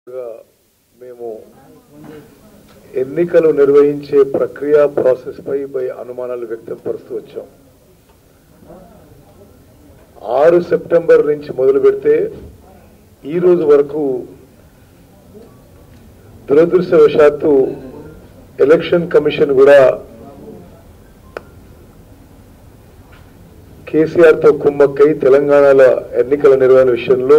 మేము ఎన్నికలు నిర్వహించే ప్రక్రియ ప్రాసెస్ పై అనుమానాలు వ్యక్తం పరుస్తూ వచ్చాం. 6 సెప్టెంబర్ నుంచి మొదలు పెడితే ఈ రోజు వరకు దురదృష్టవశాత్తు ఎలక్షన్ కమిషన్ కూడా కేసీఆర్ తో కుమ్మక్కై తెలంగాణలో ఎన్నికల నిర్వహణ విషయంలో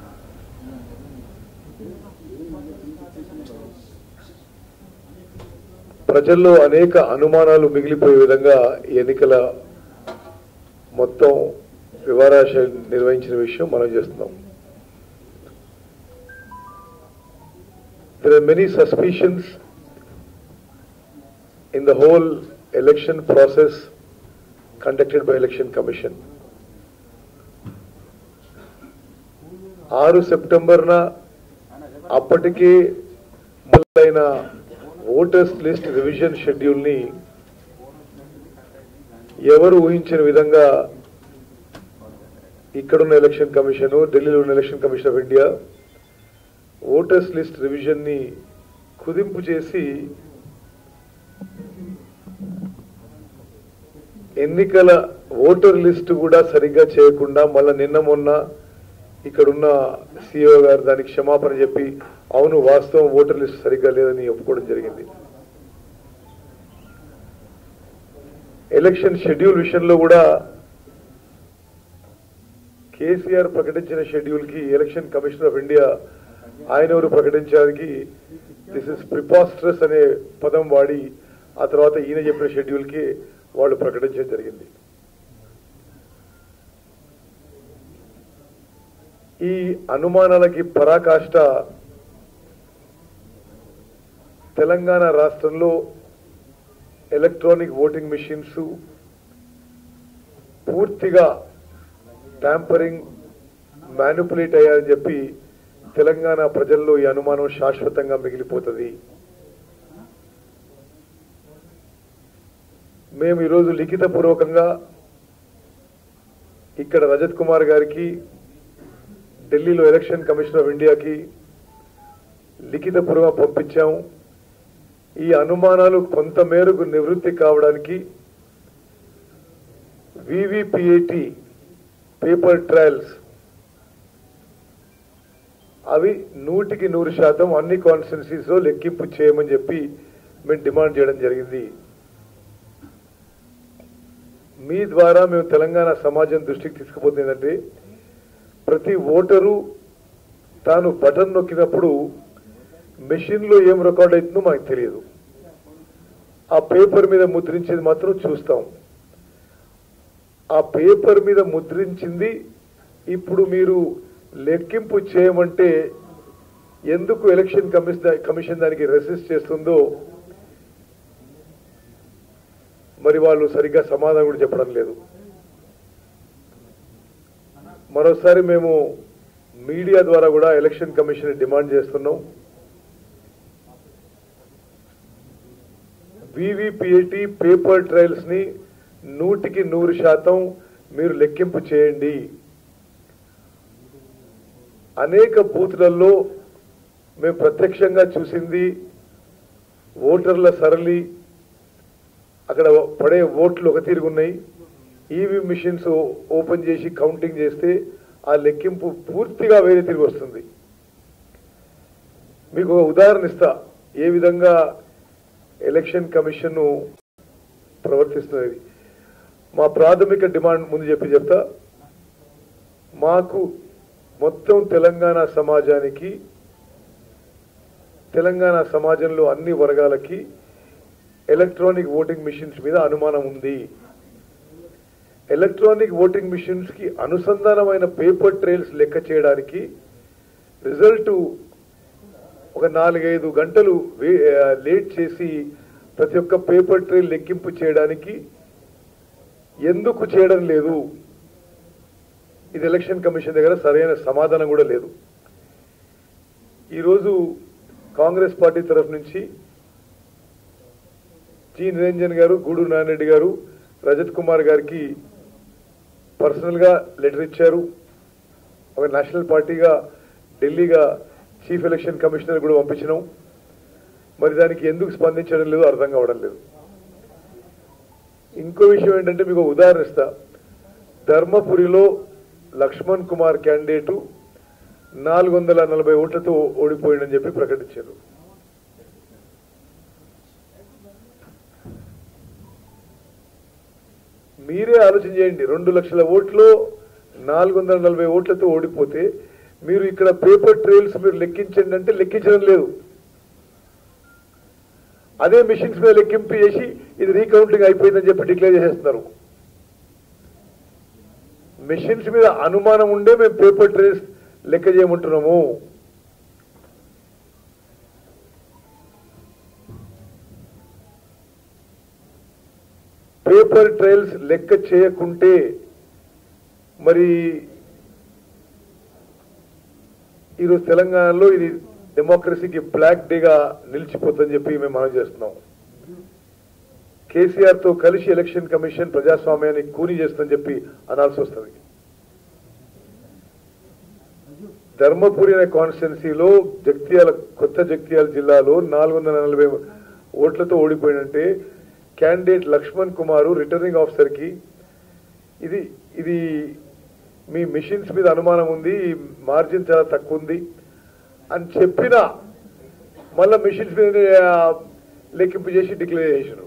ప్రజల్లో అనేక అనుమానాలు మిగిలిపోయే విధంగా ఎన్నికల మొత్తం వివరాశ నిర్వహించిన విషయం మనం చేస్తున్నాం. There are many suspicions in the whole election process conducted by Election Commission. 6 సెప్టెంబర్న అప్పటికే మొదలైన ఓటర్స్ లిస్ట్ రివిజన్ షెడ్యూల్ ని ఎవరు ఊహించిన విధంగా ఇక్కడున్న ఎలక్షన్ కమిషన్, ఢిల్లీలో ఉన్న election commission of India voters list revision ని కుదింపు చేసి ఎన్నికల ఓటర్ లిస్ట్ కూడా సరిగ్గా చేయకుండా మళ్ళా నిన్న మొన్న ఇక్కడున్న సిఇఓ గారు దానికి క్షమాపణ చెప్పి అవును వాస్తవం ఓటర్ లిస్ట్ సరిగ్గా లేదని ఒప్పుకోవడం జరిగింది. ఎలక్షన్ షెడ్యూల్ విషయంలో కూడా కేసీఆర్ ప్రకటించిన షెడ్యూల్ కి ఎలక్షన్ కమిషన్ ఆఫ్ ఇండియా ఆయన ఎవరు ప్రకటించడానికి దిస్ ఇస్ ప్రిపాస్టరస్ అనే పదం వాడి ఆ తర్వాత ఈయన చెప్పిన షెడ్యూల్ కి వాళ్ళు ప్రకటించడం జరిగింది. ఈ అనుమానాలకి పరాకాష్ట తెలంగాణ రాష్ట్రంలో ఎలక్ట్రానిక్ ఓటింగ్ మెషిన్స్ పూర్తిగా ట్యాంపరింగ్, మ్యానిపులేట్ అయ్యారని చెప్పి తెలంగాణ ప్రజల్లో ఈ అనుమానం శాశ్వతంగా మిగిలిపోతుంది. మేము ఈరోజు లిఖితపూర్వకంగా ఇక్కడ రజత్ కుమార్ గారికి, ఢిల్లీలో ఎలక్షన్ కమిషన్ ఆఫ్ ఇండియాకి లిఖితపూర్వకంగా పంపించాము. ఈ అనుమానాలు కొంతమేరకు నివృత్తి కావడానికి వివిపిఏటి పేపర్ ట్రయల్స్ అవి 100% అన్ని కాన్స్టిట్యున్సీస్ లో లెక్కింపు చేయమని చెప్పి మేము డిమాండ్ చేయడం జరిగింది. మీ ద్వారా మేము తెలంగాణ సమాజం దృష్టికి తీసుకుపోతుంది ఏంటంటే ప్రతి ఓటరు తాను బటన్ నొక్కినప్పుడు మెషిన్ లో ఏం రికార్డ్ అవుతుందో మనకు తెలియదు. ఆ పేపర్ మీద ముద్రించేది మాత్రం చూస్తాం. ఆ పేపర్ మీద ముద్రించింది ఇప్పుడు మీరు లెక్కింపు చేయమంటే ఎందుకు ఎలక్షన్ కమిషన్ దానికి రెసిస్ట్ చేస్తుందో మరి వాళ్ళు సరిగ్గా సమాధానం కూడా చెప్పడం లేదు. మరోసారి మేము మీడియా ద్వారా కూడా ఎలక్షన్ కమిషన్ డిమాండ్ చేస్తున్నాం. వివిపిఏటి పేపర్ ట్రయల్స్ ని 100% మీరు లెక్కింపు చేయండి. అనేక బూత్లలో మేము ప్రత్యక్షంగా చూసింది ఓటర్ల సరళి, అక్కడ పడే ఓట్లు ఒక తిరుగున్నాయి. ఈవీ మిషన్స్ ఓపెన్ చేసి కౌంటింగ్ చేస్తే ఆ లెక్కింపు పూర్తిగా వేరే తిరిగి వస్తుంది. మీకు ఒక ఉదాహరణ ఇస్తా ఏ విధంగా ఎలక్షన్ కమిషన్ ప్రవర్తిస్తున్నది. మా ప్రాథమిక డిమాండ్ ముందు చెప్తా. మాకు మొత్తం తెలంగాణ సమాజానికి, తెలంగాణ సమాజంలో అన్ని వర్గాలకి ఎలక్ట్రానిక్ ఓటింగ్ మిషన్స్ మీద అనుమానం ఉంది. ఎలక్ట్రానిక్ ఓటింగ్ మిషన్స్ కి అనుసంధానమైన పేపర్ ట్రయల్స్ లెక్క చేయడానికి రిజల్ట్ ఒక 4-5 గంటలు లేట్ చేసి ప్రతి ఒక్క పేపర్ ట్రయల్ లెక్కింపు చేయడానికి ఎందుకు చేయడం లేదు? ఇది ఎలక్షన్ కమిషన్ దగ్గర సరైన సమాధానం కూడా లేదు. ఈరోజు కాంగ్రెస్ పార్టీ తరఫు నుంచి జి నిరంజన్ గారు, గూడూరు నారాయణ గారు రజత్ కుమార్ గారికి పర్సనల్ గా లెటర్ ఇచ్చారు. ఒక నేషనల్ పార్టీగా ఢిల్లీగా చీఫ్ ఎలక్షన్ కమిషనర్ కూడా పంపించినాం. మరి దానికి ఎందుకు స్పందించడం లేదు అర్థం కావడం లేదు. ఇంకో విషయం ఏంటంటే మీకు ఉదాహరణ ఇస్తా. ధర్మపురిలో లక్ష్మణ్ కుమార్ క్యాండిడేటు 440 ఓట్లతో ఓడిపోయిందని చెప్పి ప్రకటించారు. మీరే ఆలోచన చేయండి. 2 లక్షల ఓట్లు 440 ఓట్లతో ఓడిపోతే మీరు ఇక్కడ పేపర్ ట్రైల్స్ మీరు లెక్కించండి అంటే లెక్కించడం లేదు. అదే మిషన్స్ మీద లెక్కింపు చేసి ఇది రీకౌంటింగ్ అయిపోయిందని చెప్పి డిక్లేర్ చేసేస్తున్నారు. మిషన్స్ మీద అనుమానం ఉండే మేము పేపర్ ట్రైల్స్ లెక్క చేయమంటున్నాము. పేపర్ ట్రయల్స్ లెక్క చేయకుంటే మరి ఈరోజు తెలంగాణలో ఇది డెమోక్రసీకి బ్లాక్ డేగా నిలిచిపోతుందని చెప్పి మేము మనం చేస్తున్నాం. కేసీఆర్ తో కలిసి ఎలక్షన్ కమిషన్ ప్రజాస్వామ్యాన్ని కూని చేస్తుందని చెప్పి అనాల్సి వస్తుంది. ధర్మపురి అనే కాన్స్టిట్యున్సీలో కొత్త జగిత్యాల జిల్లాలో 440 ఓట్లతో ఓడిపోయినంటే candidate Lakshman Kumar returning officer కి ఇది మీ మిషన్స్ మీద అనుమానం ఉంది, మార్జిన్ చాలా తక్కువ ఉంది అని చెప్పినా మళ్ళా మిషన్స్ మీద లెక్కింపు చేసి డిక్లేర్ చేశారు.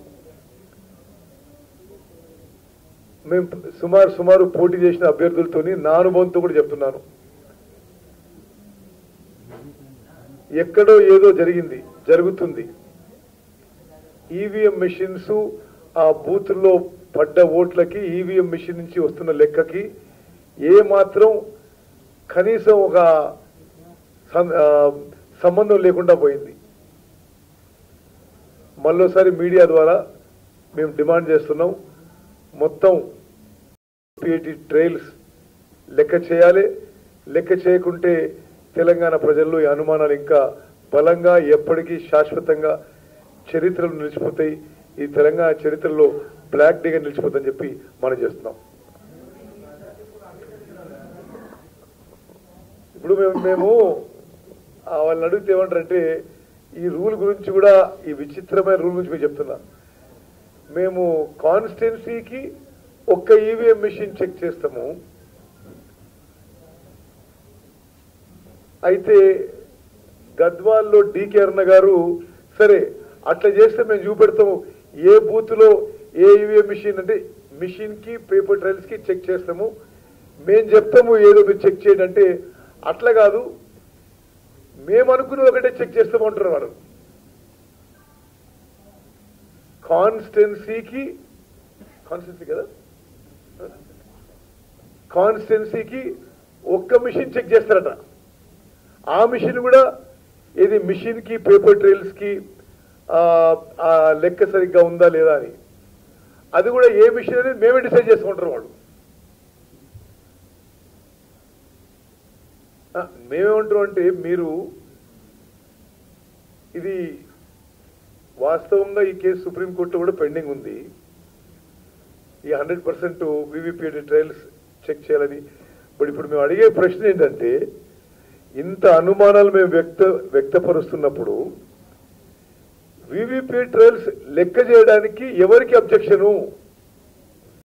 మేము సుమారు పోటీ చేసిన అభ్యర్థులతోని నా అనుభవంతో కూడా చెప్తున్నాను. ఎక్కడో ఏదో జరుగుతుంది. ఈవీఎం మిషన్స్ ఆ బూత్లో పడ్డ ఓట్లకి ఈవీఎం మిషన్ నుంచి వస్తున్న లెక్కకి ఏ మాత్రం కనీసం ఒక సంబంధం లేకుండా పోయింది. మళ్ళోసారి మీడియా ద్వారా మేము డిమాండ్ చేస్తున్నాం, మొత్తం ట్రయల్స్ లెక్క చేయాలి. లెక్క చేయకుంటే తెలంగాణ ప్రజల్లో ఈ అనుమానాలు ఇంకా బలంగా ఎప్పటికీ శాశ్వతంగా చరిత్రలు నిలిచిపోతాయి. ఈ తెలంగాణ చరిత్రలో బ్లాక్ డేగా నిలిచిపోతుందని చెప్పి మనం చేస్తున్నాం. ఇప్పుడు మేము వాళ్ళని అడిగితే ఏమంటారంటే ఈ రూల్ గురించి కూడా, ఈ విచిత్రమైన రూల్ గురించి మేము చెప్తున్నా. మేము కాన్స్టిట్యున్సీకి ఒక్క ఈవీఎం మిషన్ చెక్ చేస్తాము. అయితే గద్వాల్లో డీకే అరుణ గారు సరే అట్లా చేస్తే మేము చూపెడతాము ఏ బూత్ లో ఏ ఈవీఎం మిషన్ అంటే మిషన్ కి పేపర్ ట్రయల్స్ కి చెక్ చేస్తాము, మేము చెప్తాము ఏదో మీరు చెక్ చేయండి అంటే అట్లా కాదు, మేము అనుకుని ఒకటే చెక్ చేస్తాము అంటున్నారు వారు. కాన్స్టిట్యున్సీకి కదా కాన్స్టిట్యున్సీకి ఒక్క మిషన్ చెక్ చేస్తారట. ఆ మిషన్ కూడా ఇది మిషన్ కి పేపర్ ట్రయల్స్ కి లెక్క సరిగ్గా ఉందా లేదా అని, అది కూడా ఏ మిషన్ అనేది మేమే డిసైడ్ చేసుకుంటారు వాళ్ళు. మేమేమంటాం అంటే మీరు ఇది వాస్తవంగా ఈ కేసు సుప్రీంకోర్టులో కూడా పెండింగ్ ఉంది. ఈ 100% వీవీపీఏటీ ట్రయల్స్ చెక్ చేయాలని. బట్ ఇప్పుడు మేము అడిగే ప్రశ్న ఏంటంటే ఇంత అనుమానాలు మేము వ్యక్తపరుస్తున్నప్పుడు వీవీపీ ట్రయల్స్ లెక్క చేయడానికి ఎవరికి అబ్జెక్షను?